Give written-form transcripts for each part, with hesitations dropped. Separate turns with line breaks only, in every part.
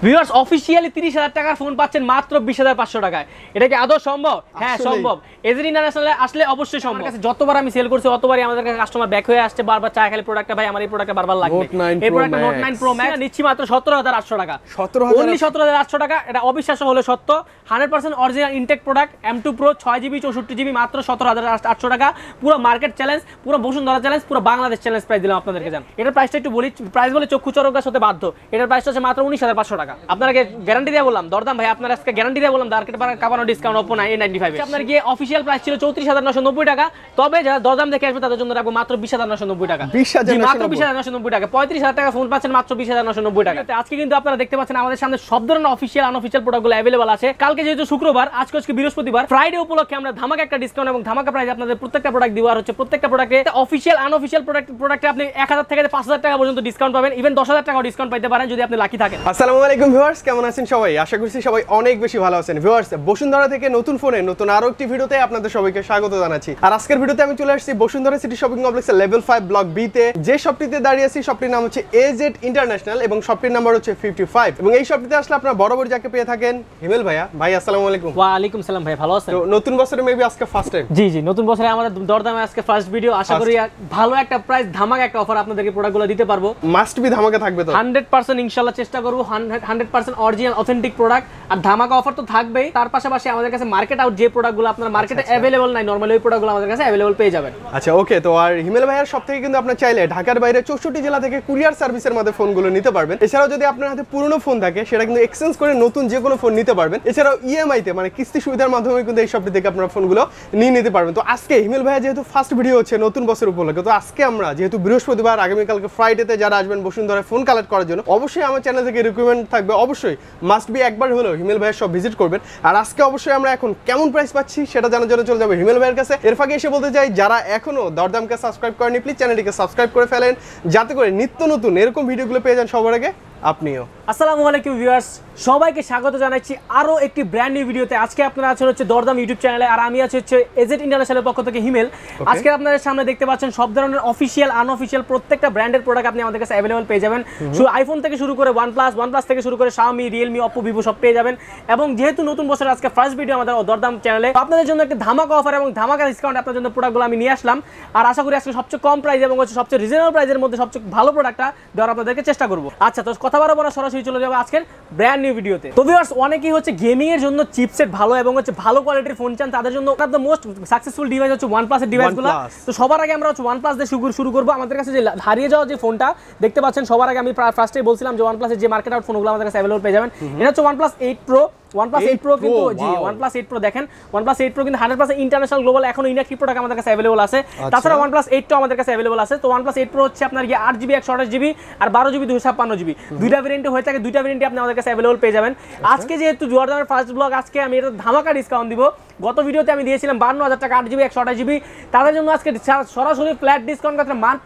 Viewers officially 30,000 টাকার phone পাচ্ছেন মাত্র 20,500 টাকায়। এটা কি আদৌ সম্ভব? হ্যাঁ সম্ভব। এজেড ইন্টারন্যাশনালে আসলে অবশ্যই সম্ভব। যতবার আমি সেল করছি ততবারই আমাদের কাছে কাস্টমার ব্যাক হয়ে আসছে, বারবার চায় খালি প্রোডাক্টটা ভাই আমার এই প্রোডাক্টটা বারবার লাগবে। এই প্রোডাক্টটা নোট 9 প্রো ম্যাক্স নিচ্ছি মাত্র 17,800 টাকা। অনলি 17,800 টাকা। এটা অবিশ্বাস্য হলে সত্য। 100% original intact product M2 Pro 6GB 64GB মাত্র 17,800 টাকা। পুরো মার্কেট চ্যালেঞ্জ, পুরো বসুন্ধরা চ্যালেঞ্জ, পুরো বাংলাদেশ চ্যালেঞ্জ প্রাইস দিলাম আপনাদেরকে। জান এটার প্রাইসটা একটু বলি, প্রাইস বলে চক্ষু চরকার সাথে বাধ্য। এটার প্রাইসটা হচ্ছে মাত্র 19,500 টাকা। আপনাকে গ্যারান্টি দিয়ে বললাম দরদাম ভাই, আপনার আজকে গ্যারান্টি দিয়ে বললাম মার্কেট পার কাপানো ডিসকাউন্ট Oppo A95 আপনার গিয়ে অফিশিয়াল প্রাইস ছিল 34,990 টাকা। তবে যারা দরদাম দেখে আসবে তাদের জন্য রাখবো মাত্র 20,990 টাকা। মাত্র 20,990 টাকা। 35,000 টাকা ফোন পাচ্ছেন মাত্র 20,990 টাকা। আজকে কিন্তু আপনারা দেখতে পাচ্ছেন আমাদের সামনে সব ধরনের অফিশিয়াল আনঅফিশিয়াল প্রোডাক্টগুলো अवेलेबल আছে। কালকে যেহেতু শুক্রবার, আজকে বৃহস্পতিবার, ফ্রাইডে উপলক্ষে আমরা ধামাকা একটা ডিসকাউন্ট এবং ধামাকা প্রাইস আপনাদের প্রত্যেকটা প্রোডাক্ট দিব। আর হচ্ছে প্রত্যেকটা প্রোডাক্টে অফিশিয়াল আনঅফিশিয়াল প্রোডাক্টে আপনি 1,000 থেকে 5,000 টাকা পর্যন্ত ডিসকাউন্ট পাবেন। ইভেন 10,000 টাকাও ডিসকাউন্ট পাইতে পারেন যদি আপনি লাকি থাকেন।
আসসালামু আলাইকুম ভিউয়ার্স, কেমন আছেন সবাই? আশা করছি সবাই অনেক বেশি ভালো আছেন। ভিউয়ার্স বসুন্ধরা থেকে নতুন ফোনে নতুন আরো একটি ভিডিওতে আপনাদের সবাইকে স্বাগত জানাচ্ছি। আর আজকের ভিডিওতে আমি চলে আসছি বসুন্ধরা সিটি শপিং কমপ্লেক্সের লেভেল 5 ব্লক বি তে। যে শপটিতে দাঁড়িয়ে আছি শপটির নাম হচ্ছে এজেড ইন্টারন্যাশনাল এবং শপটির নাম্বার হচ্ছে 55। এবং এই শপটিতে আসলে আপনারা বরাবর যাকে পেয়ে থাকেন হিমেল ভাইয়া। ভাই আসসালামু আলাইকুম।
ওয়া আলাইকুম সালাম ভাই, ভালো আছেন?
তো নতুন বছরে মেবি আজকে ফার্স্ট টাইম।
জি জি, নতুন বছরে আমাদের দরদামে আজকে ফার্স্ট ভিডিও। আশা করি ভালো একটা প্রাইস ধামাকা একটা অফার আপনাদেরকে প্রোডাক্টগুলো দিতে পারবো।
মাস্ট বি ধামাকা থাকবে তো
100% ইনশাআল্লাহ চেষ্টা করব। 100% অরিজিনাল অথেন্টিক প্রোডাক্ট আর ধামাকা অফার তো থাকবেই। তার পাশাপাশি আমাদের কাছে মার্কেট আউট যে প্রোডাক্টগুলো আপনার মার্কেটে अवेलेबल নাই, নরমালি ওই প্রোডাক্টগুলো আমাদের কাছে अवेलेबल পেয়ে যাবেন।
আচ্ছা ওকে। তো আর হিমেল ভাইয়ার সব থেকে কিন্তু আপনারা চাইলে ঢাকার বাইরে 64 জেলা থেকে কুরিয়ার সার্ভিসের মধ্যে ফোনগুলো নিতে পারবেন। এছাড়াও যদি আপনার হাতে পুরনো ফোন থাকে সেটা কিন্তু এক্সচেঞ্জ করে নতুন যে কোনো ফোন নিতে পারবেন। এছাড়াও ইএমআই তে মানে কিস্তি সুবিধার মাধ্যমে কিন্তু এই শপটি থেকে আপনারা ফোনগুলো নিয়ে নিতে পারবেন। তো আজকে হিমেল ভাইয়া যেহেতু ফার্স্ট ভিডিও হচ্ছে নতুন বছর উপলক্ষে, তো আজকে আমরা যেহেতু বৃহস্পতিবার, আগামীকালকে ফ্রাইডেতে যারা আসবেন বসুন্ধরায় ফোন কালেক্ট করার জন্য, অবশ্যই আমার চ্যানেল থেকে রিকমেন্ড থাকবে অবশ্যই মাস্ট বি একবার হলেও হিমেল ভাইয়ের সব ভিজিট করবেন। আর আজকে অবশ্যই আমরা এখন কেমন প্রাইস পাচ্ছি সেটা জানার জন্য চলে যাবো হিমেল ভাইয়ের কাছে। এর ফাঁকে এসে বলতে চাই যারা এখনো দরদামকে সাবস্ক্রাইব করেনি প্লিজ চ্যানেলটিকে সাবস্ক্রাইব করে ফেলেন, যাতে করে নিত্য নতুন এরকম ভিডিওগুলো পেয়ে যান সবার আগে আপনিও।
আসসালামু আলাইকুম ভিউয়ার্স, সবাইকে স্বাগত জানাচ্ছি আরো একটি ব্র্যান্ড নিউ ভিডিওতে। আজকে আপনারা আছেন হচ্ছে দরদাম ইউটিউব চ্যানেলে আর আমি আছি হচ্ছে এজেড ইন্টারন্যাশনালের পক্ষ থেকে হিমেল। আজকে আপনাদের সামনে দেখতে পাচ্ছেন সব ধরনের অফিশিয়াল আনঅফিশিয়াল প্রত্যেকটা ব্র্যান্ডের প্রোডাক্ট আপনি আমাদের কাছে अवेलेबल পেয়ে যাবেন। শুধু আইফোন থেকে শুরু করে OnePlus থেকে শুরু করে Xiaomi, Realme, Oppo, Vivo সব পেয়ে যাবেন। এবং যেহেতু নতুন বছর আজকে ফার্স্ট ভিডিও আমাদের দরদাম চ্যানেলে, আপনাদের জন্য একটা ধামাকা অফার এবং ধামাকা ডিসকাউন্ট আপনাদের জন্য প্রোডাক্টগুলো আমি নিয়ে আসলাম। আর আশা করি আজকে সবচেয়ে কম প্রাইস এবং হচ্ছে সবচেয়ে রিজনেবল প্রাইসের মধ্যে সবচেয়ে ভালো প্রোডাক্টটা দেওয়ার আপনাদেরকে চেষ্টা করব। আচ্ছা তো কথা বাড়াবো না, সরাসরি চলে যাবো আজকের ব্র্যান্ড নিউ ভিডিওতে। তো ভিউয়ার্স অনেকেই হচ্ছে গেমিং এর জন্য চিপসেট ভালো এবং হচ্ছে ভালো কোয়ালিটির ফোন চান, তাদের জন্য একটা মোস্ট সাকসেসফুল ডিভাইস হচ্ছে OnePlus এর ডিভাইসগুলো। তো সবার আগে আমরা হচ্ছে OnePlus দিয়ে শুরু করব। আমাদের কাছে যে হারিয়ে যাওয়া যে ফোনটা দেখতে পাচ্ছেন, সবার আগে আমি ফার্স্টেই বলছিলাম যে OnePlus এর যে মার্কেট আউট ফোনগুলো আমাদের কাছে अवेलेबल পেয়ে যাবেন। এটা হচ্ছে OnePlus 8 Pro। OnePlus 8 Pro কিন্তু জি OnePlus 8 Pro দেখেন, OnePlus 8 Pro কিন্তু 100% ইন্টারন্যাশনাল গ্লোবাল এখনো ইনঅ্যাক্টিভ প্রোডাক্ট আমাদের কাছে अवेलेबल আছে। তাছাড়া OnePlus 8 Pro আমাদের কাছে अवेलेबल আছে। তো OnePlus 8 Pro হচ্ছে আপনার কি 8GB 128GB আর 12GB 256GB দুইটা ভেরিয়েন্টে হয়ে থাকে। দুইটা ভেরিয়েন্টে আপনি আমাদের কাছে अवेलेबल পেয়ে যাবেন। আজকে যেহেতু জোয়ারদামের ফার্স্ট ব্লগ, আজকে আমি এটা ধামাকা ডিসকাউন্ট দিব। গত ভিডিওতে আমি দিয়েছিলাম 52,000 টাকা 8GB 128GB, তাদের জন্য আজকে সরাসরি ফ্ল্যাট ডিসকাউন্ট করতে মাত্র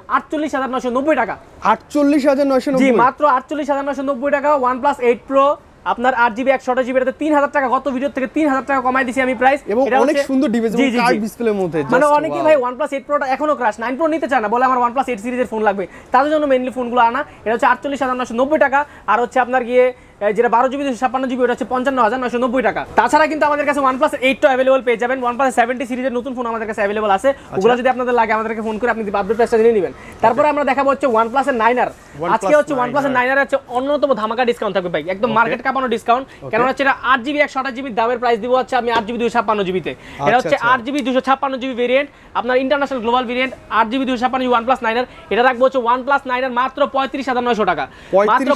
48,990 টাকা।
48,990
জি মাত্র 48,990 টাকা। OnePlus 8 Pro আপনার 8GB 128GB এটাতে 3,000 টাকা গত ভিডিও থেকে 3,000 টাকা কমাই দিছি আমি প্রাইস।
এবং অনেক সুন্দর ডিভাইস এবং কার্ভ ডিসপ্লের মধ্যে।
মানে অনেকেই ভাই OnePlus 8 Proটা এখনো ক্রাশ 9 Pro নিতে চায় না, বলে আমার OnePlus 8 সিরিজের ফোন লাগবে, তাদের জন্য মেইনলি ফোনগুলো আনা। এটা হচ্ছে 48,990 টাকা। আর হচ্ছে আপনার গিয়ে যেটা 12GB 256GB ওটা হচ্ছে 55,990 টাকা। তাছাড়া কিন্তু আমাদের কাছে OnePlus 8 টা अवेलेबल পেয়ে যাবেন। OnePlus 70 সিরিজের নতুন ফোন আমাদের কাছে अवेलेबल আছে। ওগুলো যদি আপনাদের লাগে আমাদেরকে ফোন করে আপনি আপডেট প্রাইসটা জেনে নেবেন। তারপরে আমরা দেখাবো হচ্ছে OnePlus এর 9R। আজকে হচ্ছে OnePlus এর 9R হচ্ছে অন্যতম ধামাকা ডিসকাউন্ট থাকবে ভাই, একদম মার্কেট কাঁপানো ডিসকাউন্ট। কেন হচ্ছে এটা 8GB 128GB দামের প্রাইস দিব হচ্ছে আমি 8GB 256GB তে। এটা হচ্ছে 8GB 256GB ভেরিয়েন্ট, আপনার international global variant 8GB 256GB OnePlus 9R। এটা রাখবো হচ্ছে OnePlus 9R মাত্র 35,900 টাকা। মাত্র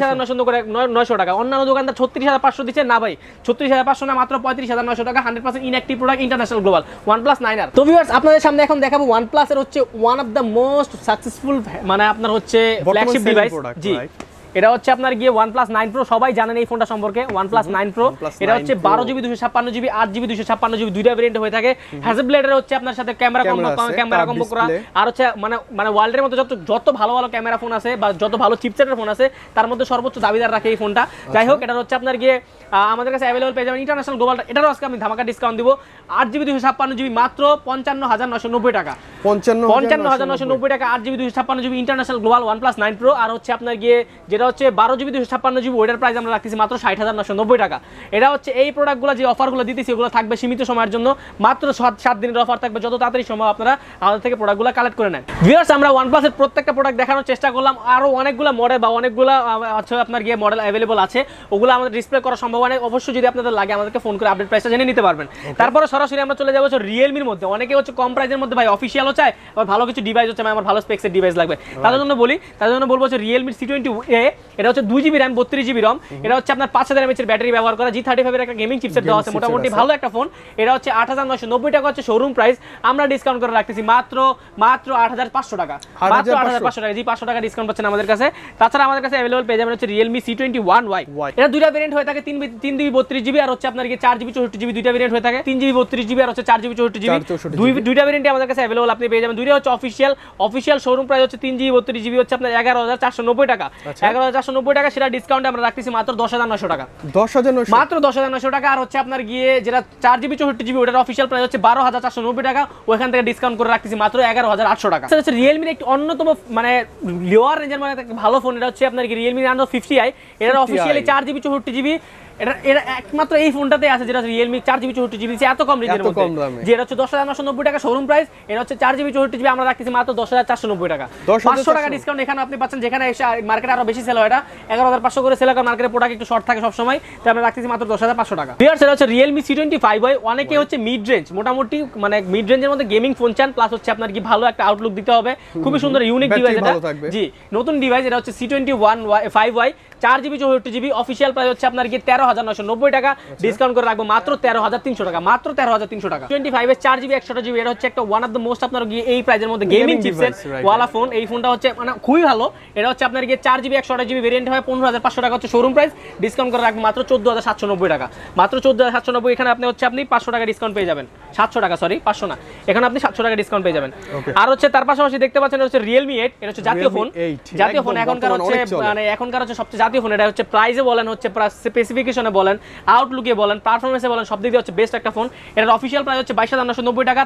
35,900 টাকা। অন্যান্য দোকানদার 36,500 দিচ্ছে না ভাই, 36,500 না, মাত্র 35,900 টাকা। 100% inactive product, international global OnePlus 9R। তো ভিউয়ার্স আপনাদের সামনে এখন দেখাবো OnePlus এর হচ্ছে one of the most successful মানে আপনার হচ্ছে ফ্ল্যাগশিপ ডিভাইস। জি এটা হচ্ছে আপনার গিয়ে OnePlus 9 Pro, সবাই জানেন এই ফোনটা সম্পর্কে। OnePlus 9 Pro এটা হচ্ছে 12GB 256GB 8GB 256GB দুইটা ভেরিয়েন্ট হয়ে থাকে। হ্যাজেলব্লেডের হচ্ছে আপনার সাথে ক্যামেরা কম্বো করা। আর হচ্ছে মানে ওয়ার্ল্ডের মধ্যে যত ভালো ভালো ক্যামেরা ফোন আছে বা যত ভালো চিপসেটের ফোন আছে তার মধ্যে সর্বোচ্চ দাবিদার রাখে এই ফোনটা। যাই হোক, এটা হচ্ছে আপনার গিয়ে আমাদের কাছে अवेलेबल পেয়ে যাবেন ইন্টারন্যাশনাল গ্লোবাল। এটারও আজকে আমি ধামাকা ডিসকাউন্ট দিব। 8GB 256GB মাত্র 55,990 টাকা। 55,990 টাকা 8GB 256GB international global OnePlus 9 Pro। আর হচ্ছে আপনার গিয়ে যেটা হচ্ছে 12GB 256GB, ওইটার প্রাইস আমরা রাখতেছি মাত্র 60,990 টাকা। এটা হচ্ছে এই প্রোডাক্টগুলো যে অফারগুলো দিতেছি এগুলো থাকবে সীমিত সময়ের জন্য, মাত্র 7 দিনের অফার থাকবে, যত তাড়াতাড়ি সম্ভব আপনারা আমাদের থেকে প্রোডাক্টগুলো কালেক্ট করে নেন। ভিউয়ার্স, আমরা OnePlus-এর প্রত্যেকটা প্রোডাক্ট দেখানোর চেষ্টা করলাম, আরো অনেকগুলো মডেল বা অনেকগুলো হচ্ছে আপনার গিয়ে মডেল অ্যাভেলেবল আছে, ওগুলো আমাদের ডিসপ্লে করা সম্ভব হয় না। অবশ্যই যদি আপনাদের লাগে আমাদেরকে ফোন করে আপডেট প্রাইসটা জেনে নিতে পারবেন। তারপরে সরাসরি আমরা চলে যাবো রিয়েলমির মধ্যে। অনেকে হচ্ছে কম প্রাইসের মধ্যে ভাই অফিসিয়ালও চায়, আবার ভালো কিছু ডিভাইস হচ্ছে আমার ভালো স্পেক্সের ডিভাইস লাগবে, তাদের জন্য বলবো হচ্ছে রিয়েলমি C20A। এটা হচ্ছে 2GB RAM 32GB ROM, এটা হচ্ছে আপনার 5000 mAh এর ব্যাটারি ব্যবহার করা, G35 এর একটা গেমিং চিপসেট দেওয়া আছে, মোটামুটি ভালো একটা ফোন। এটা হচ্ছে 8990 টাকা হচ্ছে শোরুম প্রাইস, আমরা ডিসকাউন্ট করে রাখতেছি মাত্র 8500 টাকা, মাত্র 8500 টাকা। জি 500 টাকা ডিসকাউন্ট পাচ্ছেন আমাদের কাছে। তাছাড়া আমাদের কাছে अवेलेबल পেয়ে যাবেন হচ্ছে Realme C21Y। এটা দুইটা ভেরিয়েন্ট হয়ে থাকে, 3GB 32GB আর হচ্ছে আপনার কি 4GB 64GB, দুইটা ভেরিয়েন্ট হয়ে থাকে, 3GB 32GB আর হচ্ছে 4GB 64GB, দুইটা ভেরিয়েন্টই আমাদের কাছে अवेलेबल আপনি পেয়ে যাবেন। দুইটা হচ্ছে অফিশিয়াল শোরুম প্রাইস হচ্ছে 3GB 32GB হচ্ছে আপনার 11490 টাকা, 11490 টাকা, সেটা ডিসকাউন্টে আমরা রাখতেছি মাত্র 10900 টাকা,
10900
মাত্র 10900 টাকা। আর হচ্ছে আপনার গিয়ে যেটা 4GB 64GB ওটার অফিশিয়াল প্রাইস হচ্ছে 12490 টাকা, ওখান থেকে ডিসকাউন্ট করে রাখতেছি মাত্র 11800 টাকা। এটা হচ্ছে রিয়েলমির একটি অন্যতম মানে লোয়ার রেঞ্জের মানে ভালো ফোন, এটা হচ্ছে আপনার কি রিয়েলমি Nano 50i, এটার অফিশিয়ালি 4GB 64GB, এটা একমাত্র এই ফোনটাতে আছে যেটা রিয়েলমি 4GB 64GB, এত কম রেঞ্জের মধ্যে, যেটা হচ্ছে 10990 টাকা শোরুম প্রাইস, এটা হচ্ছে 4GB 64GB আমরা রাখতেছি মাত্র 10490 টাকা, 500 টাকা ডিসকাউন্ট এখানে আপনি পাচ্ছেন, যেখানে মার্কেটে আরো বেশি সেল হয়, এটা 11500 করে সেল হয়, মার্কেটে প্রোডাক্ট একটু শর্ট থাকে সব সময়, তাই আমরা রাখতেছি মাত্র 10500 টাকা। ভিউয়ার্স, এটা হচ্ছে Realme C25Y। অনেকে হচ্ছে মিড রেঞ্জ, মোটামুটি মানে মিড রেঞ্জের মধ্যে গেমিং ফোন চান, প্লাস হচ্ছে আপনার কি ভালো একটা আউটলুক দিতে হবে, খুবই সুন্দর ইউনিক ডিভাইস এটা, জি নতুন ডিভাইস। এটা হচ্ছে C21Y 4GB 64GB, official price হচ্ছে আপনার কি 13990 টাকা, ডিসকাউন্ট করে রাখবো মাত্র 13300 টাকা, মাত্র 13300 টাকা। 25 এর 4GB 128GB, এটা হচ্ছে একটা ওয়ান অফ দ্য মোস্ট আপনার গিয়ে এই প্রাইজের মধ্যে গেমিং চিপসেট ওয়ালা ফোন। এই ফোনটা হচ্ছে মানে খুবই ভালো, এটা হচ্ছে আপনার গিয়ে 4GB 128GB ভেরিয়েন্ট হয়, 15500 টাকা হচ্ছে শোরুম প্রাইস, ডিসকাউন্ট করে রাখবো মাত্র 14790 টাকা, মাত্র 14790। এখানে আপনি হচ্ছে আপনি 500 টাকা ডিসকাউন্ট পেয়ে যাবেন, 700 টাকা, সরি 500 না, এখানে আপনি 700 টাকা ডিসকাউন্ট পেয়ে যাবেন। আর হচ্ছে তার পাশাপাশি দেখতে পাচ্ছেন হচ্ছে Realme 8, এটা হচ্ছে জাতীয় ফোন, এখনকার হচ্ছে মানে এখনকার হচ্ছে সবচেয়ে জাতীয় ফোন। এটা হচ্ছে প্রাইসে বলেন, হচ্ছে স্পেসিফিকেশনে বলেন, আউটলুকে বলেন, পারফরমেন্সে বলেন, সব দিক দিয়ে হচ্ছে বেস্ট একটা ফোন। এটার অফিশিয়াল প্রাইস হচ্ছে 22990 টাকা,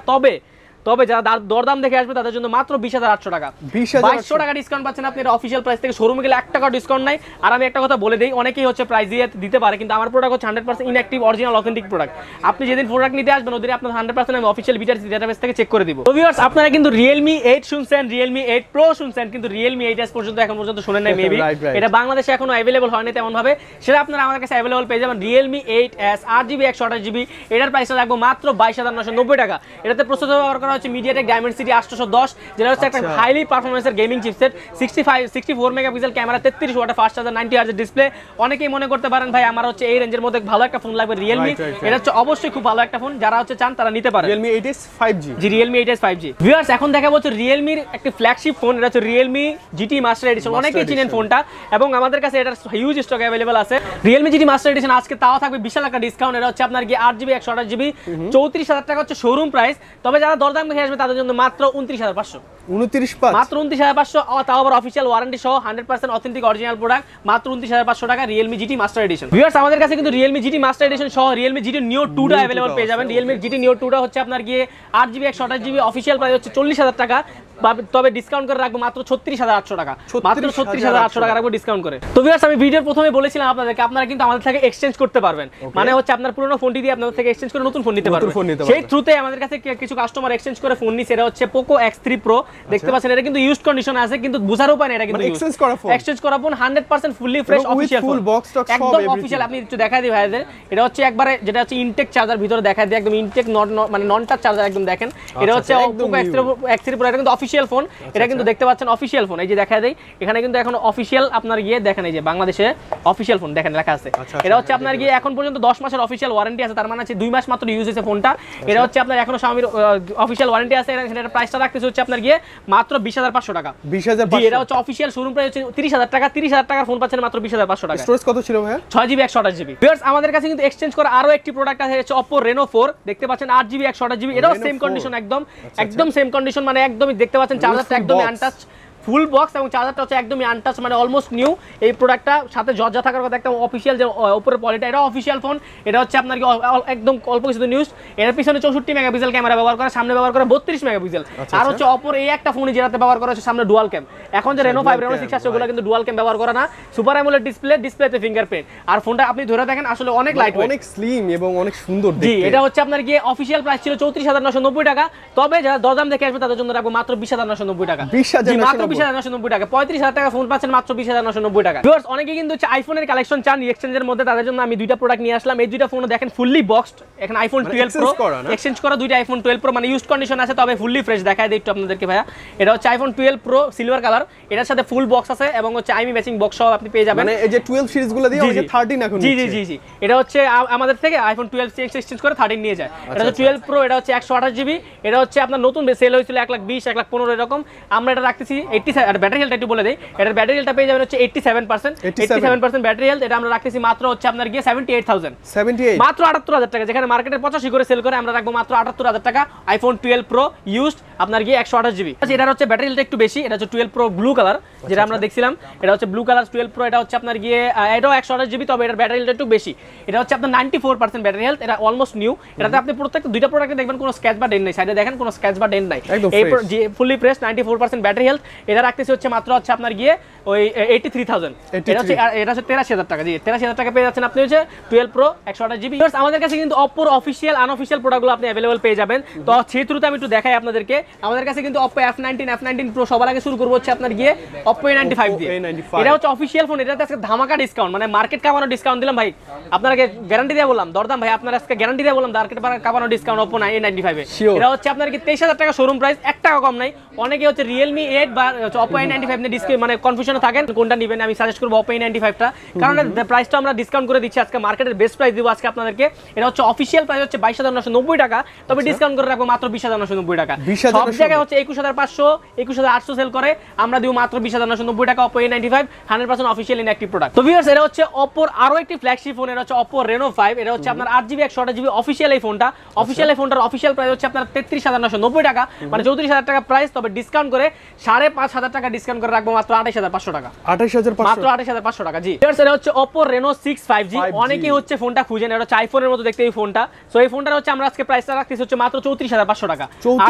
তবে যারা দরদাম দেখে আসবে তাদের জন্য মাত্র 20800 টাকা, 2200 টাকা ডিসকাউন্ট পাচ্ছেন আপনি। এটা অফিশিয়াল প্রাইস থেকে শোরুমে গেলে 1 টাকা ডিসকাউন্ট নাই। আর আমি একটা কথা বলে দেই, অনেকেই হচ্ছে প্রাইস দিয়ে দিতে পারে, কিন্তু আমার প্রোডাক্ট হচ্ছে 100% ইনঅ্যাক্টিভ অরিজিনাল অথেন্টিক প্রোডাক্ট। আপনি যেদিন প্রোডাক্ট নিতে আসবেন ওদিন আপনার 100% আমি অফিশিয়াল বিটারস ডেটাবেস থেকে চেক করে দিব। তো ভিউয়ার্স, আপনারা কিন্তু Realme 8 শুনছেন, Realme 8 Pro শুনছেন, কিন্তু Realme 8s পর্যন্ত এখন পর্যন্ত শুনেন নাই মেবি, এটা বাংলাদেশে এখনো अवेलेबल হয়নি তেমন ভাবে, সেটা আপনারা আমাদের কাছে अवेलेबल পেয়ে যাবেন। Realme 8s 8GB 128GB, এটার প্রাইসটা রাখবো মাত্র 22990 টাকা। এটাতে প্রসেসর ব্যবহার করা হচ্ছে MediaTek Dimensity 810, যেটা হচ্ছে একটা হাইলি পারফরম্যান্সের গেমিং চিপসেট, 64 মেগাপিক্সেল ক্যামেরা, 33 ওয়াটের ফাস্ট চার্জার, 90 হার্জ ডিসপ্লে। অনেকেই মনে করতে পারেন ভাই আমার হচ্ছে এই রেঞ্জের মধ্যে ভালো একটা ফোন লাগবে Realme, এটা হচ্ছে অবশ্যই খুব ভালো একটা ফোন, যারা হচ্ছে চান তারা নিতে পারেন।
Realme 8s 5G,
জি Realme 8s 5G। ভিউয়ার্স, এখন দেখাবো হচ্ছে Realme এর একটা ফ্ল্যাগশিপ ফোন, এটা হচ্ছে Realme GT Master Edition, অনেকেই চিনেন ফোনটা, এবং আমাদের কাছে এটার হিউজ স্টক अवेलेबल আছে। Realme GT Master Edition আজকে তাও থাকবে বিশাল একটা ডিসকাউন্ট, এটা হচ্ছে আপনার কি 8GB 128GB, 34000 টাকা হচ্ছে শোরুম প্রাইস, তবে যারা দরদাম দেখে আসবে তাদের জন্য মাত্র 29500,
29500,
মাত্র 29500, তাও আবার অফিশিয়াল ওয়ারেন্টি সহ 100% অথেন্টিক অরিজিনাল প্রোডাক্ট, মাত্র 29500 টাকা Realme GT Master Edition। Viewers, আমাদের কাছে কিন্তু Realme GT Master Edition সহ Realme GT Neo 2টা अवेलेबल পেয়ে যাবেন। Realme GT Neo 2টা হচ্ছে আপনার গিয়ে 8GB 128GB, অফিশিয়াল প্রাইস হচ্ছে 40000 টাকা, তবে ডিসকাউন্ট করে রাখবো মাত্র 36800 টাকা, মাত্র 36800 টাকা রাখবো ডিসকাউন্ট করে। তো ভিউয়ার্স, আমি ভিডিওর প্রথমে বলেছিলাম আপনাদেরকে আপনারা কিন্তু আমাদের থেকে এক্সচেঞ্জ করতে পারবেন, মানে হচ্ছে আপনার পুরনো ফোনটি দিয়ে আপনাদের থেকে এক্সচেঞ্জ করে নতুন ফোন নিতে পারবেন। সেই থ্রুতে আমাদের কাছে কিছু কাস্টমার এক্সচেঞ্জ করে ফোন নিছে, এটা হচ্ছে Poco X3 Pro, দেখতে পাচ্ছেন এটা কিন্তু ইউজড কন্ডিশনে আছে, কিন্তু বুঝার উপায় না এটা কিন্তু এক্সচেঞ্জ করা phone, 100% fully fresh official phone, একদম অফিশিয়াল। আপনি একটু দেখাই দিই ভাইদের, এটা হচ্ছে একবারে যেটা হচ্ছে ইনটেক চার্জার, ভিতরে দেখাই দিই একদম ইনটেক, মানে নন টাচ চার্জার একদম দেখেন। এটা হচ্ছে Poco X3 Pro, এটা কিন্তু অফিশিয়াল ফোন, এটা কিন্তু দেখতে পাচ্ছেন অফিশিয়াল ফোন, এই যে দেখাই দেই এখানে কিন্তু এখন অফিশিয়াল আপনার গিয়ে দেখেন, এই যে বাংলাদেশে অফিশিয়াল ফোন দেখেন লেখা আছে। এটা হচ্ছে আপনার গিয়ে এখন পর্যন্ত 10 মাসের অফিশিয়াল ওয়ারেন্টি আছে, তার মানে হচ্ছে 2 মাস মাত্র ইউজ হয়েছে ফোনটা। এটা হচ্ছে আপনার এখনো Xiaomi অফিশিয়াল ওয়ারেন্টি আছে, এটার প্রাইসটা রাখতেছে হচ্ছে আপনার গিয়ে মাত্র 20500 টাকা, 20500। এটা হচ্ছে অফিশিয়াল শোরুম প্রাইস হচ্ছে 30000 টাকা, 30000 টাকার ফোন পাচ্ছেন মাত্র 20500 টাকা।
স্টোরেজ কত ছিল ভাই?
6GB 128GB। ভিউয়ার্স, আমাদের কাছে কিন্তু এক্সচেঞ্জ করা আরো একটি প্রোডাক্ট আছে, হচ্ছে Oppo Reno 4, দেখতে পাচ্ছেন 8GB 128GB, এটাও সেম কন্ডিশন, একদম সেম কন্ডিশন, মানে একদমই দেখতে পাচ্ছেন চার্জারটা একদমই আনটাচ, ফুল বক্স এবং চার্জারটা হচ্ছে একদমই আনটাচ, মানে অলমোস্ট নিউ। এই প্রোডাক্টটা সাথে জর্জা থাকার কথা, একটা অফিসিয়াল যে উপরের পলিটা, এটা অফিসিয়াল ফোন। এটা হচ্ছে আপনার কি একদম অল্প কিছু নিউজ। এর পিছনে 64 মেগাপিক্সেল ক্যামেরা ব্যবহার করে, সামনে ব্যবহার করে 32 মেগাপিক্সেল। আর হচ্ছে অপর এই একটা ফোনে যেটাতে ব্যবহার করা হচ্ছে সামনে ডুয়াল ক্যাম। এখন যে রেনো 5 রেনো 6 আছে ওগুলো কিন্তু ডুয়াল ক্যাম ব্যবহার করে না, সুপার অ্যামোলেড ডিসপ্লেতে ফিঙ্গারপ্রিন্ট। আর ফোনটা আপনি ধরে দেখেন আসলে অনেক লাইট,
অনেক স্লিম এবং অনেক সুন্দর দেখতে।
জি, এটা হচ্ছে আপনার গিয়ে অফিসিয়াল প্রাইস ছিল 34,990 টাকা, তবে যারা দরদাম দেখে আসবে তাদের জন্য রাখবো মাত্র 20,990 টাকা।
20,990
মাত্র 20,990 টাকা, 35,000 টাকা ফোন পাচ্ছেন মাত্র 20,990 টাকা। ভিউয়ার্স, অনেকে কিন্তু হচ্ছে আইফোনের কালেকশন চান এক্সচেঞ্জের মধ্যে, তাদের জন্য আমি দুইটা প্রোডাক্ট নিয়ে আসলাম। এই দুইটা ফোন দেখেন ফুললি বক্সড, এখন আইফোন 12 প্রো এক্সচেঞ্জ করা, দুইটা আইফোন 12 প্রো মানে ইউজড কন্ডিশন আছে, তবে ফুললি ফ্রেশ। দেখায় দিই একটু আপনাদেরকে ভাইয়া, এটা হচ্ছে আইফোন 12 প্রো সিলভার কালার, এটার সাথে ফুল বক্স আছে এবং হচ্ছে আইমি ম্যাচিং বক্স সহ আপনি পেয়ে যাবেন।
মানে এই যে 12 সিরিজ গুলো দিয়ে অনেকে 13 এখন
জি জি জি জি, এটা হচ্ছে আমাদের থেকে আইফোন 12 এক্সচেঞ্জ করে 13 নিয়ে যায়। এটা হচ্ছে 12 প্রো, এটা হচ্ছে 128 জিবি। এটা হচ্ছে আপনার নতুন সেল হয়েছিল 1,20,000 1,15,000 এরকম, আমরা এটা রাখতেছি 87। আর ব্যাটারি হেলথ একটু বলে দেই, এটার ব্যাটারি হেলথটা পেয়ে যাবেন হচ্ছে 87% ব্যাটারি হেলথ। এটা আমরা রাখতেছি মাত্র হচ্ছে আপনার গিয়ে 78,000, মাত্র 78,000 টাকা, যেখানে মার্কেটে 85 করে সেল করে, আমরা রাখবো মাত্র 78,000 টাকা। আইফোন 12 প্রো ইউজড আপনার গিয়ে 128 জিবি। এটার হচ্ছে ব্যাটারি হেলথ একটু বেশি, এটা হচ্ছে 12 প্রো ব্লু কালার যেটা আমরা দেখছিলাম, এটা হচ্ছে ব্লু কালার 12 প্রো। এটা হচ্ছে আপনার গিয়ে এটাও 128 জিবি, তবে এটার ব্যাটারি হেলথ একটু বেশি। এটা হচ্ছে আপনার 94% ব্যাটারি হেলথ, এটা অলমোস্ট নিউ। এটাতে আপনি প্রত্যেকটা দুইটা প্রোডাক্টে দেখবেন কোনো স্ক্র্যাচ বা ডেন্ট নাই, সাইডে দেখেন কোনো স্ক্র্যাচ বা ডেন্ট নাই, এই ফুললি ফ্রেশ 94% ব্যাটারি হেলথ। এটা রাখতেছি হচ্ছে মাত্র হচ্ছে আপনার গিয়ে ওই 83,000। এটা হচ্ছে 83,000 টাকা। জি, 83,000 টাকা পেয়ে যাচ্ছেন আপনি হচ্ছে 12 প্রো 128 জিবি। আমাদের কাছে কিন্তু অপ্পোর অফিসিয়াল আনঅফিসিয়াল প্রোডাক্টগুলো আপনি অ্যাভেলেবল পেয়ে যাবেন। তো সেই থ্রুতে আমি একটু দেখাই আপনাদেরকে, আমাদের কাছে কিন্তু অপ্পো F19 প্রো, সবার আগে শুরু করবো হচ্ছে আপনার গিয়ে অপ্পো A95 দিয়ে। এটা হচ্ছে অফিসিয়াল ফোন, এটাতে আজকে ধামাকা ডিসকাউন্ট, মানে মার্কেট কাঁপানো ডিসকাউন্ট দিলাম ভাই, আপনাকে গ্যারান্টি দিয়ে বললাম, দরদাম ভাই আপনার আজকে গ্যারান্টি দিয়ে বললাম, মার্কেট কাঁপানো ডিসকাউন্ট অপ্পো A95 এ। এটা হচ্ছে আপনার কি 23,000 টাকা শোরুম প্রাইস, 1 টাকা কম নাই। অনেকে হচ্ছে রিয়েলমি 8 বা অপ্পো A95 নিয়ে ডিসকাউন্ট মানে কনফিউশনে থাকেন কোনটা নেবেন, আমি সাজেস্ট করবো অপ্পো A95টা, কারণ প্রাইসটা আমরা ডিসকাউন্ট করে দিচ্ছি আজকে, মার্কেটের বেস্ট প্রাইস দিব আজকে আপনাদেরকে। এটা হচ্ছে অফিসিয়াল প্রাইস হচ্ছে 22,990 টাকা, তবে ডিসকাউন্ট করে রাখবো মাত্র 20,990 টাকা। সব জায়গায় হচ্ছে 21,500 21,800 সেল করে, আমরা দিব মাত্র 20,990 টাকা। Oppo A95 100% official inactive product. তো ভিউয়ার্স, এটা হচ্ছে অপ্পোর আরো একটি ফ্ল্যাগশিপ ফোন, এটা হচ্ছে অপ্পো রেনো 5। এটা হচ্ছে আপনার 8GB 128 জিবি অফিসিয়াল এই ফোনটা। অফিসিয়াল এই ফোনটার অফিসিয়াল প্রাইস হচ্ছে আপনার 33,990 টাকা, মানে 34,000 টাকা প্রাইস, তবে ডিসকাউন্ট করে 5,500 টাকা ডিসকাউন্ট করে রাখবো মাত্র 28,500 টাকা।
28,500
মাত্র 28,500 টাকা। জি, এটা হচ্ছে অপ্পো রেনো 6 5G। অনেকে হচ্ছে ফোনটা খুঁজেন, এটা হচ্ছে আইফোনের মতো দেখতে এই ফোনটা। সো এই ফোনটা হচ্ছে আমরা আজকে প্রাইসটা রাখতেছি হচ্ছে মাত্র 34,500 টাকা।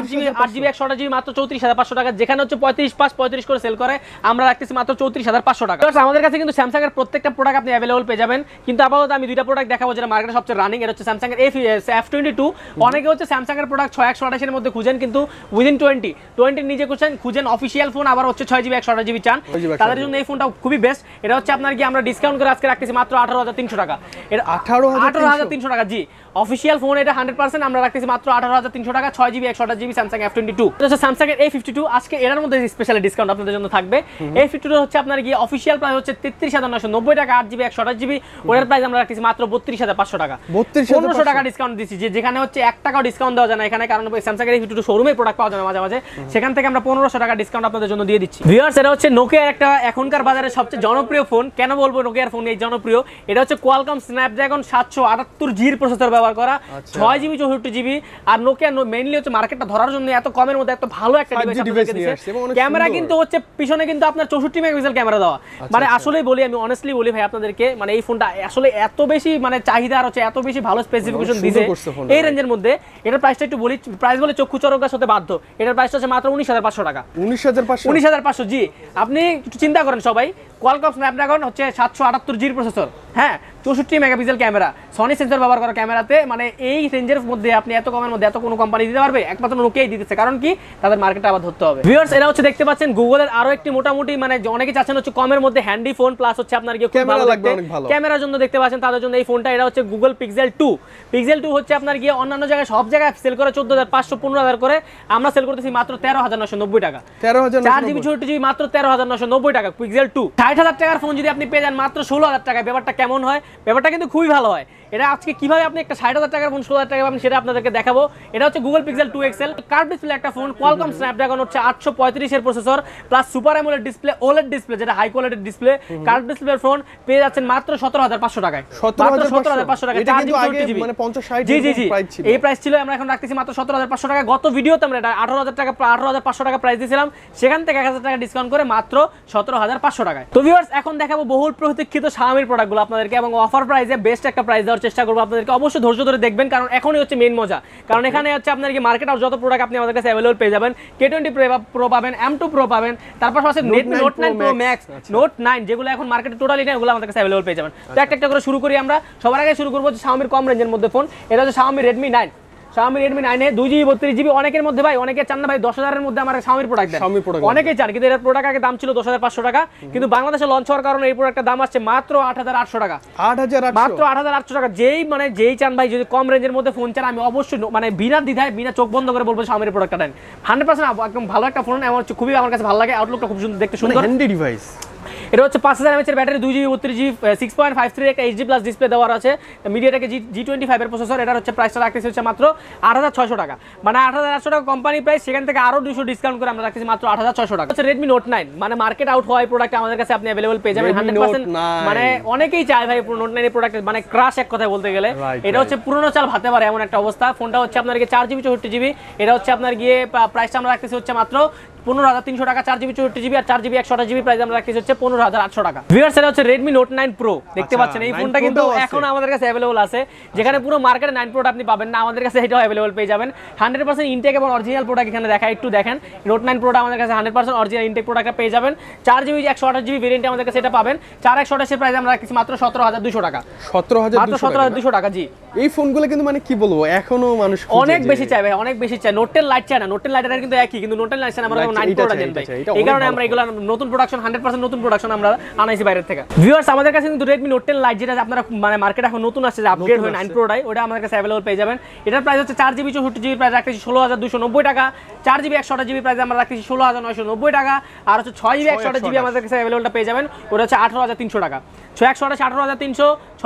8GB 128 জিবি মাত্র 34,500 টাকা, যেখানে হচ্ছে 35 করে সেল করে, আমরা রাখতেছি মাত্র 34,500 টাকা। আমাদের কাছে কিন্তু স্যামসাং এর প্রত্যেকটা প্রোডাক্ট আপনি অ্যাভেলেবল পেয়ে যাবেন, কিন্তু আপাতত আমি দুইটা প্রোডাক্ট দেখাবো যেটা মার্কেটে সবচেয়ে রানিং। এটা হচ্ছে স্যামসাং এর F22। অনেকে হচ্ছে স্যামসাং এর প্রোডাক্ট 628 এর মধ্যে খুঁজেন, কিন্তু উইদিন 20 নিজে খুঁজেন অফিসিয়াল ফোন, আবার হচ্ছে 6GB 128 জিবি চান, তাদের জন্য এই ফোনটা খুবই বেস্ট। এটা হচ্ছে আপনার কি আমরা ডিসকাউন্ট করে আজকে রাখতেছি মাত্র 18,300 টাকা। এটা 18,300 টাকা। জি, অফিসিয়াল ফোন এটা 100%, আমরা রাখতেছি মাত্র 18,300 টাকা। 6GB 128 GB Samsung F22। এটা হচ্ছে স্যামসাং এর A52। আজকে এর মধ্যে স্পেশাল ডিসকাউন্ট আপনাদের জন্য থাকবে। A52 হচ্ছে আপনার কি অফিসিয়াল প্রাইস হচ্ছে 33,990 টাকা। 8GB 128 জিবি ওটার প্রাইস আমরা রাখতেছি মাত্র 32,500 টাকা। 1500 টাকা ডিসকাউন্ট দিচ্ছি, যেখানে হচ্ছে 1 টাকাও ডিসকাউন্ট দেওয়া যায় না এখানে, কারণ স্যামসাং এর A52 শোরুমে প্রোডাক্ট পাওয়া যায় মাঝে মাঝে, সেখান থেকে আমরা 1500 টাকা ডিসকাউন্ট আপনাদের জন্য দিয়ে দিচ্ছি। ভিউয়ার্স, এটা হচ্ছে নোকিয়ার একটা এখনকার বাজারে সবচেয়ে জনপ্রিয় ফোন। কেন বলবো নোকিয়ার ফোন এই জনপ্রিয়? এটা হচ্ছে কোয়ালকম স্ন্যাপড্রাগন 778G প্রসেসর ব্যবহার করা, 6GB 64GB। আর নোকিয়া মেইনলি হচ্ছে মার্কেটটা ধরার জন্য এত কমের মধ্যে এত ভালো একটা ডিভাইস দিয়েছে। ক্যামেরা কিন্তু হচ্ছে পিছনে কিন্তু আপনার 64 মেগাপিক্সেল ক্যামেরা দেওয়া, মানে আসলেই বলি, আমি অনেস্টলি বলি ভাই আপনাদেরকে, মানে এই ফোনটা আসলে এত বেশি মানে চাহিদা আর হচ্ছে এত বেশি ভালো স্পেসিফিকেশন দিয়েছে এই রেঞ্জের মধ্যে। এটার প্রাইসটা একটু বলি, প্রাইস বলে চক্ষু চরকার সাথে বাধ্য। এটার প্রাইসটা হচ্ছে মাত্র 19,500 টাকা। 19,500। জি, আপনি একটু চিন্তা করেন সবাই, কোয়ালকম স্ন্যাপড্রাগন হচ্ছে 778G প্রসেসর, হ্যাঁ, 64 মেগাপিক্সেল ক্যামেরা, সনি সেন্সর ব্যবহার করা ক্যামেরাতে, মানে এই রেঞ্জের মধ্যে আপনি এত কমের মধ্যে এত কোনো কোম্পানি দিতে পারবে? একমাত্র নোকিয়াই দিতেছে, কারণ কি তাদের মার্কেটটা আবার ধরতে হবে। ভিউয়ার্স, এটা হচ্ছে দেখতে পাচ্ছেন গুগলের আরো একটি মোটামুটি মানে অনেকে চাচ্ছেন হচ্ছে কমের মধ্যে হ্যান্ডি ফোন, প্লাস হচ্ছে আপনার কি ক্যামেরার জন্য দেখতে পাচ্ছেন তাদের জন্য এই ফোনটা। এটা হচ্ছে গুগল পিক্সেল 2 হচ্ছে আপনার গিয়ে অন্যান্য জায়গায় সব জায়গায় সেল করে 14,500 15,000 করে, আমরা সেল করতেছি মাত্র 13,990 টাকা। 4GB 64GB মাত্র 13,990 টাকা পিক্সেল 2। 60,000 টাকার ফোন যদি আপনি পেয়ে যান মাত্র 16,000 টাকা, ব্যাপারটা কেমন হয়, ব্যাপারটা কিন্তু খুবই ভালো হয়। এটা আজকে কিভাবে আপনি একটা 60,000 টাকার ফোন 16,000 টাকা পাবেন সেটা আপনাদেরকে দেখাবো। এটা হচ্ছে Google pixel 2 XL curve display একটা ফোন, কোয়ালকম স্ন্যাপড্রাগন হচ্ছে 835 এর processor plus super AMOLED display, OLED display যেটা হাই কোয়ালিটির ডিসপ্লে, কার্ভ ডিসপ্লের ফোন পেয়ে যাচ্ছেন মাত্র 17,500 টাকায়।
17,500
টাকা,
এটা
4
কিন্তু
জিবি
আগে
64
মানে 50-60
জি জি জি
প্রাইস ছিল।
এই প্রাইস ছিল, আমরা এখন রাখতেছি মাত্র 17,500 টাকা। গত ভিডিওতে আমরা এটা 18,000 টাকা 18,500 টাকা প্রাইস দিয়েছিলাম, সেখান থেকে 1,000 টাকা ডিসকাউন্ট করে মাত্র 17,500 টাকায়। তো ভিউয়ার্স এখন দেখাবো বহুল প্রতীক্ষিত Xiaomi প্রোডাক্টগুলো আপনাদেরকে এবং অফার প্রাইসে বেস্ট একটা প্রাইস দেওয়ার চেষ্টা করবো আপনাদেরকে। অবশ্যই ধৈর্য ধরে দেখবেন, কারণ এখনই হচ্ছে মেইন মজা। কারণ এখানে হচ্ছে আপনার কি মার্কেট আর যত প্রোডাক্ট আপনি আমাদের কাছে অ্যাভেলেবল পেয়ে যাবেন। K20 Pro পাবেন, M2 Pro পাবেন, তারপর আছে Redmi Note 9 Pro Max, Note 9 যেগুলো এখন মার্কেটে টোটালি নেই, ওগুলো আমাদের কাছে অ্যাভেলেবল পেয়ে যাবেন। তো একটা করে শুরু করি আমরা। সবার আগে শুরু করবো Xiaomi কম রেঞ্জের মধ্যে ফোন। এটা হচ্ছে Xiaomi Redmi 9। Xiaomi Redmi 9 এ 2GB 32GB অনেকের মধ্যে ভাই, অনেকে চান না ভাই 10,000 এর মধ্যে আমার Xiaomi প্রোডাক্ট দেন, অনেকেই চান, কিন্তু এর প্রোডাক্ট আগে দাম ছিল 10,500 টাকা, কিন্তু বাংলাদেশে লঞ্চ হওয়ার কারণে এই প্রোডাক্টের দাম আসছে মাত্র 8,800 টাকা।
8,800
মাত্র 8,800 টাকা। যেই চান ভাই, যদি কম রেঞ্জের মধ্যে ফোন চান, আমি অবশ্যই মানে বিনা দ্বিধায় বিনা চোখ বন্ধ করে বলবো Xiaomi প্রোডাক্টটা নেন। 100% একদম ভালো একটা ফোন, আমার খুবই আমার কাছে ভালো লাগে। আউটলুকটা খুব সুন্দর, দেখতে সুন্দর
হ্যান্ডি ডিভাইস।
এটা হচ্ছে 5000 mAh এর ব্যাটারি, 2GB 32GB 6.53 একটা HD+ ডিসপ্লে দেওয়া আছে, MediaTek G25 এর প্রসেসর। এটার হচ্ছে প্রাইসটা রাখতেছি হচ্ছে মাত্র 8,600 টাকা, মানে 8,800 টাকা কোম্পানি প্রাইস, সেখান থেকে আরো 200 ডিসকাউন্ট করে আমরা রাখতেছি মাত্র 8,600 টাকা। হচ্ছে Redmi Note 9, মানে মার্কেট আউট হওয়া প্রোডাক্ট আমাদের কাছে আপনি अवेलेबल পেয়ে যাবেন 100%। মানে অনেকেই চায় ভাই Note 9 এর প্রোডাক্ট, মানে ক্রাশ এক কথায় বলতে গেলে। এটা হচ্ছে পুরনো চাল ভাতে পারে এমন একটা অবস্থা। ফোনটা হচ্ছে আপনার 4GB 64GB, এটা হচ্ছে আপনার গিয়ে প্রাইসটা আমরা রাখতেছি হচ্ছে মাত্র 15,300 টাকা। 4GB 64GB আর 4GB 128GB প্রাইস আমরা রাখতেছি হচ্ছে 15,800 টাকা। ভিউয়ার্স এটা হচ্ছে Redmi Note 9 Pro, দেখতে পাচ্ছেন এই ফোনটা কিন্তু এখন আমাদের কাছে अवेलेबल আছে, যেখানে পুরো মার্কেটে 9 Pro আপনি পাবেন না, আমাদের কাছে এটাও अवेलेबल পেয়ে যাবেন। 100% ইনটেক এবং অরিজিনাল প্রোডাক্ট এখানে দেখায়, একটু দেখেন। Note 9 Pro আমাদের কাছে 100% অরিজিনাল ইনটেক প্রোডাক্টটা পেয়ে যাবেন। 4GB 128GB ভেরিয়েন্টে আমাদের কাছে এটা পাবেন। 4/128 এর প্রাইস আমরা রাখছি মাত্র 17,200 টাকা। 17,200 টাকা জি।
এই ফোনগুলো কিন্তু মানে কি বলবো, এখনো মানুষ
অনেক বেশি চায় ভাই, অনেক বেশি চায়। Note 10 Lite চায় না, Note 10 Lite এর কিন্তু একই, কিন্তু Note 10 Lite চায় আমরা 9 Pro দেন ভাই। এই কারণে আমরা এগুলা নতুন প্রোডাকশন, 100% নতুন প্রোডাকশন আমরা আনাইছি বাইরে থেকে। ভিউয়ার্স আমাদের কাছে কিন্তু Redmi Note 10 Lite যেটা আপনারা মানে মার্কেটে এখন নতুন আসছে, যে আপগ্রেড হয়ে 9 Pro টাই, ওটা আমাদের কাছে अवेलेबल পেয়ে যাবেন। এটার প্রাইস হচ্ছে 4GB 64GB প্রাইস রাখতেছি 16,290 টাকা। 4GB 128GB প্রাইস আমরা রাখতেছি 16,990 টাকা। আর হচ্ছে 6GB 128GB আমাদের কাছে अवेलेबलটা পেয়ে যাবেন, ওটা হচ্ছে 18,300 টাকা। 128 18,300,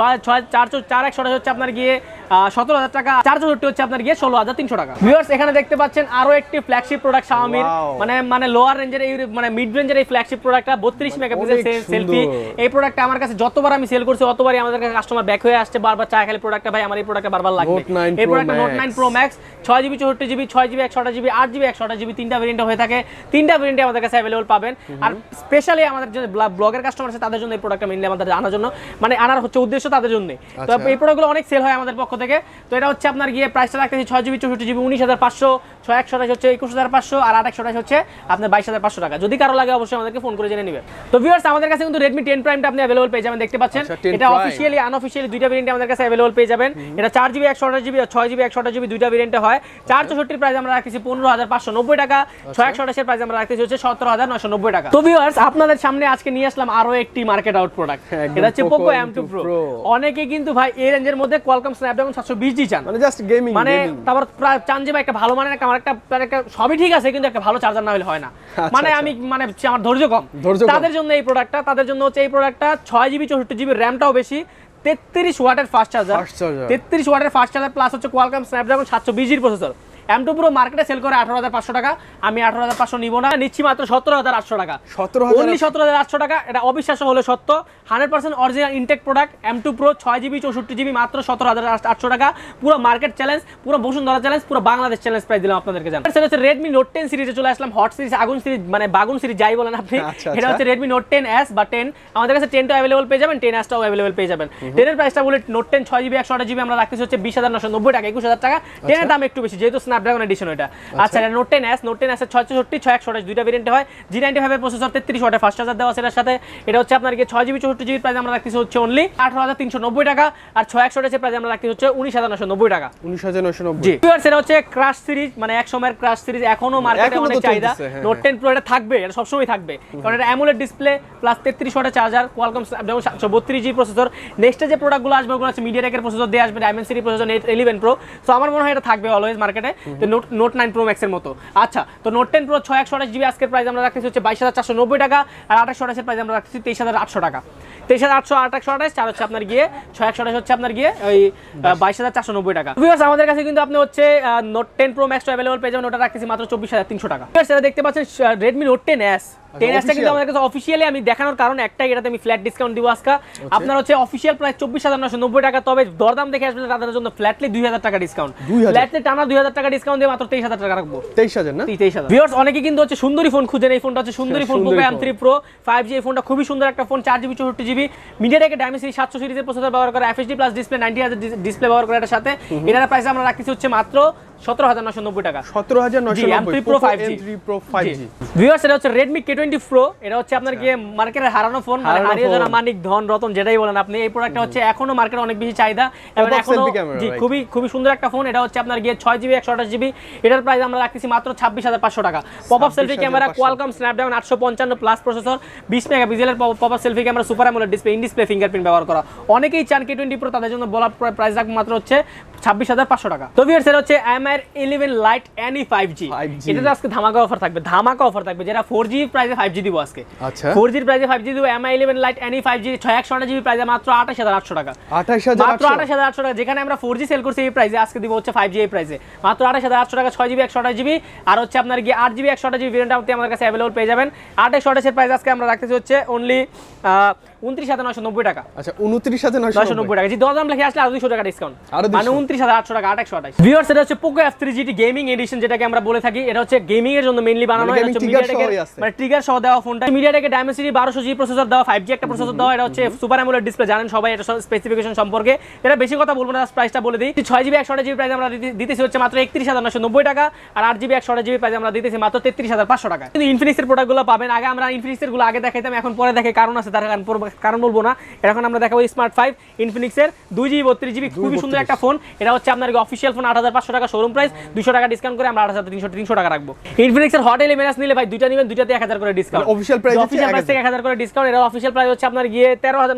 4/128 হচ্ছে আপনার গিয়ে 17,000 টাকা, 464 হচ্ছে আপনার গিয়ে 16,300 টাকা। ভিউয়ার্স এখানে দেখতে পাচ্ছেন আরো একটি ফ্ল্যাগশিপ প্রোডাক্ট Xiaomi, মানে লোয়ার রেঞ্জের এই মানে মিড রেঞ্জের এই ফ্ল্যাগশিপ প্রোডাক্টটা 32 মেগাপিক্সেল সেলফি। এই প্রোডাক্টটা আমার কাছে যতবার আমি সেল করছি ততবারই আমাদের কাছে কাস্টমার ব্যাক হয়ে আসছে, বারবার চায় খালি প্রোডাক্টটা ভাই আমার এই প্রোডাক্টটা বারবার লাগবে। এই প্রোডাক্টটা Note 9 Pro Max 6GB 64GB 6GB 128GB 8GB 128GB তিনটা ভেরিয়েন্ট হয়ে থাকে, তিনটা ভেরিয়েন্টে আমাদের কাছে अवेलेबल পাবেন। আর স্পেশালি আমাদের যে ব্লগের কাস্টমার আছে তাদের জন্য এই প্রোডাক্টটা মেইনলি আমাদের আনার জন্য, মানে আনার হচ্ছে উদ্দেশ্য তাদের জন্য। তো এই প্রোডাক্টগুলো অনেক সেল হয় আমাদের পক্ষ থেকে। তো এটা হচ্ছে আপনার গিয়ে প্রাইসটা রাখতেছি 6GB 64GB 19,500, 6/128 হচ্ছে 21,500 আর 8/128 হচ্ছে আপনার 22,500 টাকা। যদি কারো লাগে অবশ্যই আমাদেরকে ফোন করে জেনে নেবেন। তো ভিউয়ার্স আমাদের কাছে কিন্তু Redmi 10 Primeটা আপনি अवेलेबल পেয়ে যাবেন, দেখতে পাচ্ছেন। এটা অফিশিয়ালি আনঅফিশিয়ালি দুইটা ভেরিয়েন্টে আমাদের কাছে अवेलेबल পেয়ে যাবেন। এটা 4GB 128GB আর 6GB 128GB দুইটা ভেরিয়েন্টে হয়। 464 প্রাইস আমরা রাখতেছি 15,590 টাকা, 6/128 এর প্রাইস আমরা রাখতেছি হচ্ছে 17,990 টাকা। তো ভিউয়ার্স আপনাদের সামনে আজকে নিয়ে আসলাম আরো একটি মার্কেট আউট প্রোডাক্ট, এটা হচ্ছে Poco M2 Pro। অনেকে কিন্তু ভাই এই রেঞ্জের মধ্যে Qualcomm Snapdragon 720 চান,
মানে জাস্ট গেমিং,
মানে তারপর চান যে ভাই একটা ভালো মানের একটা সবই ঠিক আছে, কিন্তু একটা ভালো চার্জার না হলে হয় না। মানে আমি মানে আমার ধৈর্য কম, তাদের জন্য এই প্রোডাক্টটা, তাদের জন্য হচ্ছে এই প্রোডাক্টটা 6GB 64GB র্যামটাও বেশি, 33 ওয়াটের ফাস্ট চার্জার, 33 ওয়াটের ফাস্ট চার্জার প্লাস হচ্ছে Qualcomm Snapdragon 720 প্রসেসর। M2 Pro মার্কেটে সেল করে 18,500 টাকা, আমি 18,500 নিব না, নিচ্ছি মাত্র 17,800 টাকা। 17,800 টাকা, এটা অবিশ্বাস্য হলে সত্য। 100% original intact product M2 Pro 6GB 64GB মাত্র 17,800 টাকা। পুরো মার্কেট চ্যালেঞ্জ, পুরো বসুন্ধরা চ্যালেঞ্জ, পুরো বাংলাদেশ চ্যালেঞ্জ প্রাইস দিলাম আপনাদেরকে। জানেন সেটা হচ্ছে Redmi Note 10 সিরিজে চলে আসলাম, হট সিরিজ, আগুন সিরিজ, মানে বাগুন সিরিজ যাই বলেন আপনি। এটা হচ্ছে Redmi Note 10s বা 10, আমাদের কাছে 10 টা अवेलेबल পেয়ে যাবেন, 10s টাও अवेलेबल পেয়ে যাবেন। 10 এর প্রাইসটা বলে Note 10 6GB 128GB আমরা রাখতেছি হচ্ছে 20,990 টাকা, 21,000 টাকা। 10 এর দাম একটু বেশি যেহেতু স্ন্যাপড্রাগন এডিশন এটা। আচ্ছা এটা Note 10s, Note 10s এর 664 628 দুইটা ভেরিয়েন্টে হয়। G95 এর প্রসেসর, 33 ওয়াটের ফাস্ট চার্জার দেওয়া আছে এর সাথে। এটা হচ্ছে আপনার কি 6GB 64GB প্রাইস আমরা রাখতেছি হচ্ছে অনলি 18,390 টাকা, আর 6/128 এর প্রাইস আমরা রাখতেছি হচ্ছে 19,990 টাকা।
19,990
জি। এটা হচ্ছে ক্রাশ সিরিজ, মানে এক সময়ের ক্রাশ সিরিজ, এখনো মার্কেটে অনেক চাহিদা। Note 10 Pro এটা থাকবে, এটা সব সময় থাকবে, কারণ এটা AMOLED ডিসপ্লে প্লাস 33 ওয়াটের charger, Qualcomm Snapdragon 732G processor. নেক্সটে যে প্রোডাক্টগুলো আসবে ওগুলো হচ্ছে MediaTek এর প্রসেসর দিয়ে আসবে, Dimensity প্রসেসর, 11 Pro। সো আমার মনে হয় এটা থাকবে অলওয়েজ মার্কেটে, তো Note 9 Pro Max এর মতো। আচ্ছা তো Note 10 Pro 6/128GB আজকের প্রাইস আমরা রাখতেছি হচ্ছে 22,490 টাকা, আর 8/128 এর প্রাইস আমরা রাখতেছি 23,800 টাকা। 23,800 8,128, আর হচ্ছে আপনার গিয়ে 6,128 হচ্ছে আপনার গিয়ে ওই 22,490 টাকা। ভিউয়ার্স আমাদের কাছে কিন্তু আপনি হচ্ছে নোট 10 প্রো ম্যাক্স অ্যাভেলেবল পেয়ে যাবেন, ওটা রাখতেছি মাত্র 24,300 টাকা। ভিউয়ার্স এটা দেখতে পাচ্ছেন রেডমি নোট 10s, 10s টা কিন্তু আমাদের কাছে অফিশিয়ালি আমি দেখানোর কারণ একটাই, এটাতে আমি ফ্ল্যাট ডিসকাউন্ট দিব আজকে। আপনার হচ্ছে অফিশিয়াল প্রাইস 24,990 টাকা, তবে দরদাম দেখে আসবেন তাদের জন্য ফ্ল্যাটলি 2,000 টাকা ডিসকাউন্ট, ফ্ল্যাটলি টানা 2,000 টাকা ডিসকাউন্ট দিয়ে মাত্র 23,000 টাকা রাখবো।
23,000 না?
23,000। ভিউয়ার্স অনেকে কিন্তু হচ্ছে সুন্দরী ফোন খুঁজেন, এই ফোনটা হচ্ছে সুন্দরী phone, Poco M3 Pro 5G। এই ফোনটা খুবই সুন্দর একটা phone, 4GB 64GB MediaTek Dimensity 700 সিরিজের প্রসেসর ব্যবহার করে, FHD plus display 90Hz display ব্যবহার করে এটার সাথে। এটার প্রাইস আমরা রাখতেছি হচ্ছে মাত্র 17,990 টাকা।
17,990
Pro 5G।
Pro 5G।
Viewers এটা হচ্ছে Redmi K20 Pro, এটা হচ্ছে আপনার কি মার্কেটে হারানো ফোন, মানে হারিয়ে যাওয়া মানিক ধন রতন যেটাই বলেন আপনি। এই প্রোডাক্টটা হচ্ছে এখনো মার্কেটে অনেক বেশি চাহিদা এবং এখনো জি খুবই সুন্দর একটা ফোন। এটা হচ্ছে আপনার গিয়ে 6GB 128GB, এটার প্রাইস আমরা রাখতেছি মাত্র 26,500 টাকা। Popup selfie camera, Qualcomm Snapdragon 855 plus processor, 20 মেগাপিক্সেলের popup selfie camera, super AMOLED display, in display fingerprint ব্যবহার করা। অনেকেই চান K20 Pro, তাদের জন্য বলা প্রাইস রাখবো মাত্র হচ্ছে 26,500 টাকা। তো ভিউয়ার্স এটা হচ্ছে MI 11 Lite NE 5G, এটাতে আজকে ধামাকা অফার থাকবে, যেটা 4G প্রাইসে 5G দিব আজকে।
আচ্ছা
4G প্রাইসে 5G দিব, MI 11 Lite NE 5G 628GB প্রাইসে মাত্র 28,800 টাকা। 28,800 টাকা, যেখানে আমরা 4G সেল করছি এই প্রাইসে, আজকে দিব হচ্ছে 5G এই প্রাইসে মাত্র 28,800 টাকা। 6GB 128GB আর হচ্ছে আপনার গিয়ে 8GB 128GB ভেরিয়েন্টটা আমাদের কাছে अवेलेबल পেয়ে যাবেন। 2828 এর প্রাইস আজকে আমরা রাখতেছি হচ্ছে অনলি 29,990 টাকা।
আচ্ছা 29,990
টাকা। জি দরদাম লিখে আসলে আরো 200 টাকা ডিসকাউন্ট, মানে 29,800 টাকা। 2828। ভিউয়ার্স এটা হচ্ছে Poco F3 GT gaming addition, যেটাকে আমরা বলে থাকি। এটা হচ্ছে গেমিং এর জন্য মেইনলি বানানো, এটা হচ্ছে MediaTek মানে ট্রিগার সহ দেওয়া ফোনটা। MediaTek Dimensity 1200G প্রসেসর দেওয়া, 5G একটা প্রসেসর দেওয়া। এটা হচ্ছে সুপার অ্যামোলেড ডিসপ্লে, জানেন সবাই এটা স্পেসিফিকেশন সম্পর্কে। এটা বেশি কথা বলবো না, প্রাইসটা বলে দিই। 6GB 128GB প্রাইস আমরা দিতেছি হচ্ছে মাত্র 31,990 টাকা, আর 8GB 128GB প্রাইস আমরা দিতেছি মাত্র 33,500 টাকা। কিন্তু Infinix এর প্রোডাক্টগুলো পাবেন আগে, আমরা Infinix এর গুলো আগে দেখাইতাম, এখন পরে দেখাই, কারণ আছে তার কারণ বলবো না। এখন আমরা দেখাবো স্মার্ট 5 Infinix এর 2GB 32GB খুবই সুন্দর একটা ফোন। এটা হচ্ছে আপনার অফিশিয়াল ফোন, 8,500 টাকা শোরুম প্রাইস, 200 টাকা ডিসকাউন্ট করে আমরা 8,300 টাকা রাখবো। Infinix এর হট এলিমেন্টস নিলে ভাই দুইটা নেবেন, দুইটাতে 1000 করে ডিসকাউন্ট,
অফিশিয়াল প্রাইস
থেকে 1000 করে ডিসকাউন্ট। এর অফিশিয়াল প্রাইস হচ্ছে আপনার গিয়ে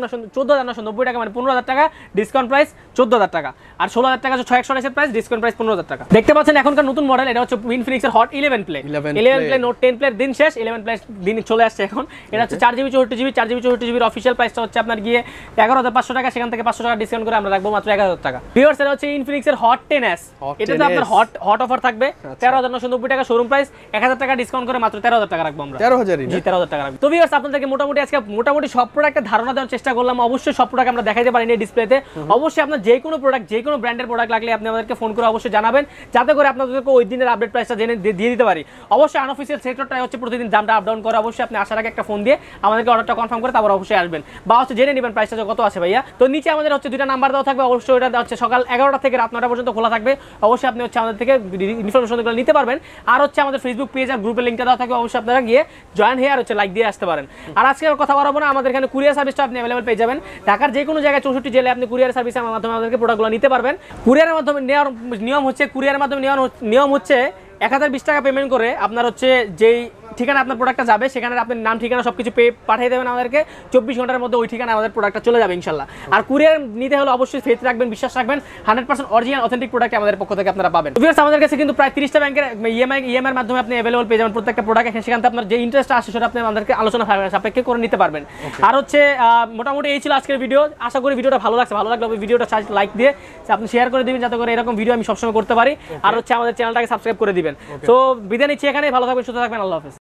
14,990 টাকা, মানে 15,000 টাকা ডিসকাউন্ট প্রাইস 14,000 টাকা, আর 16,000 টাকা 628 এর প্রাইস, ডিসকাউন্ট প্রাইস 15,000 টাকা। দেখতে পাচ্ছেন এখনকার নতুন মডেল, এটা হচ্ছে Infinix এর হট 11 প্লে নোট 10 প্লে দিন শেষ, 11 প্লে দিন চলে আসছে এখন। এটা হচ্ছে 4GB 64GB এর অফিশিয়াল প্রাইসটা হচ্ছে আপনার গিয়ে 11,500 টাকা, সেখান থেকে 500 টাকা ডিসকাউন্ট করে আমরা রাখবো মাত্র 11,000 টাকা। ভিউয়ার্স এটা হচ্ছে Infinix এর হট 10s, এটাতে আপনার হট অফার থাকবে 13,990 টাকা শোরুম প্রাইস, 1000 টাকা ডিসকাউন্ট করে মাত্র 13,000 টাকা রাখবো আমরা। 13,000 জি 13,000 টাকা রাখবো। তো ভিউয়ার্স আপনাদেরকে মোটামুটি আজকে সব প্রোডাক্টের ধারণা দেওয়ার চেষ্টা করলাম। অবশ্যই সব প্রোডাক্ট আমরা দেখাইতে পারিনি ডিসপ্লেতে। অবশ্যই আপনার যে কোনো প্রোডাক্ট, যে কোনো ব্র্যান্ডের প্রোডাক্ট লাগলে আপনি আমাদেরকে ফোন করে অবশ্যই জানাবেন, যাতে করে আপনাদেরকে ওই দিনের আপডেট প্রাইসটা জেনে দিয়ে দিতে পারি। অবশ্যই আনঅফিশিয়াল সেক্টরটাই হচ্ছে প্রতিদিন দামটা আপ ডাউন করে। অবশ্যই আপনি আসার আগে একটা ফোন দিয়ে আমাদেরকে অর্ডারটা কনফার্ম করে তারপর অবশ্যই আসবেন, বা হচ্ছে জেনে নেবেন প্রাইসটা কত আছে ভাইয়া। তো নিচে আমাদের হচ্ছে দুইটা নাম্বার দেওয়া থাকবে, অবশ্যই ওটা হচ্ছে সকাল 11টা থেকে রাত 9টা পর্যন্ত খোলা থাকবে। অবশ্যই আপনি হচ্ছে আমাদের থেকে ইনফরমেশনগুলো নিতে পারবেন। আর হচ্ছে আমাদের ফেসবুক পেজ আর গ্রুপের লিঙ্কটা দেওয়া থাকবে, অবশ্যই আপনারা গিয়ে জয়েন হয়ে আর হচ্ছে লাইক দিয়ে আসতে পারেন। আর আজকে কথা বলবো না, আমাদের এখানে কুরিয়ার সার্ভিসটা আপনি অ্যাভেলেবল পেয়ে যাবেন। ঢাকার যে কোনো জায়গায় 64 জেলায় আপনি কুরিয়ার সার্ভিসের মাধ্যমে আমাদেরকে প্রোডাক্টগুলো নিতে পারবেন। কুরিয়ারের মাধ্যমে নেওয়ার নিয়ম হচ্ছে, কুরিয়ারের মাধ্যমে নেওয়ার নিয়ম হচ্ছে 1020 টাকা পেমেন্ট করে আপনার হচ্ছে যেই ঠিকানা আপনার প্রোডাক্টটা যাবে, সেখানে আপনার নাম ঠিকানা সবকিছু পাঠিয়ে দেবেন আমাদেরকে। 24 ঘন্টার মধ্যে ওই ঠিকানা আমাদের প্রোডাক্টটা চলে যাবে ইনশাল্লাহ। আর কুরিয়ার নিতে হলে অবশ্যই ফেথ রাখবেন, বিশ্বাস রাখবেন, 100% অরিজিনাল অথেন্টিক প্রোডাক্ট আমাদের পক্ষ থেকে আপনারা পাবেন। ভিউয়ার্স আমাদের কাছে কিন্তু প্রায় 30টা ব্যাংকের ইএমআই এর মাধ্যমে আপনি अवेलेबल পেয়ে যাবেন প্রত্যেকটা প্রোডাক্ট। সেখান থেকে আপনার যে ইন্টারেস্ট আসে সেটা আপনি আমাদেরকে আলোচনা সাপেক্ষে করে নিতে পারবেন। আর হচ্ছে মোটামুটি এই ছিল আজকের ভিডিও। আশা করি ভিডিওটা ভালো লাগছে। ভালো লাগলে ভিডিওটা লাইক দিয়ে আপনি শেয়ার করে দিবেন, যাতে করে এরকম ভিডিও আমি সবসময় করতে পারি। আর হচ্ছে আমাদের চ্যানেলটাকে সাবস্ক্রাইব করে দিবেন। তো বিদায় নিচ্ছি এখানে, ভালো থাকবেন, সুস্থ থাকবেন, আল্লাহ হাফেজ।